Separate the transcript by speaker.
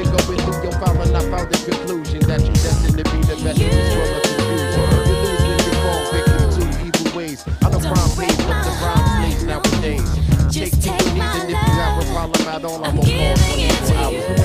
Speaker 1: been going through your file and I found the conclusion that you're destined to be the best in this world of confusion. You lose when you fall victim to evil ways. I know crime pays, but the rhyme slaves nowadays. Take to your knees and if you have a problem at all, I'm gonna call 24 hours.